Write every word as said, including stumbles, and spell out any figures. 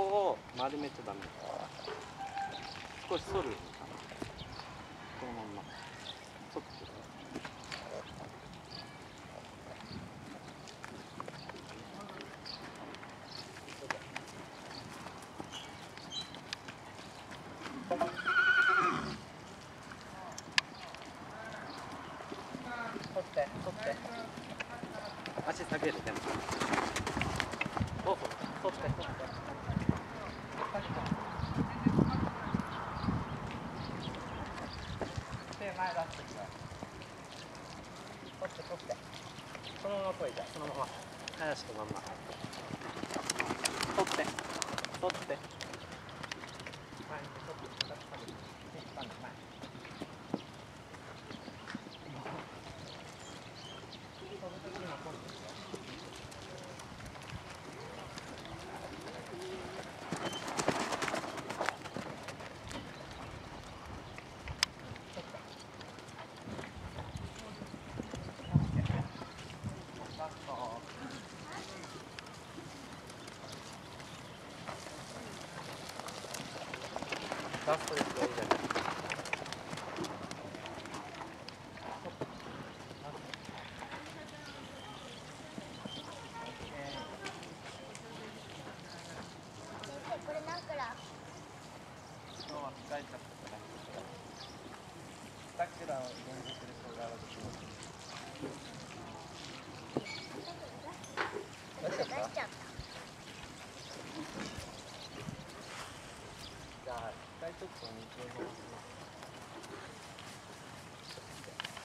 を丸めちゃダメ。少し反るのかな。このまんま反ってください。取って取って足下げるでもそうそう取って取って手前出してください。取って取ってそのまま取いじゃそのまま林とまんま取って取って前に取って下げる引っ張る前ラストですよ、いいじゃない。 これ何くら？ 今日は疲れちゃったから。さくらを連続で小柄でします。出しちゃった？ 出しちゃった。 じゃあ、一回ちょっと水を回す。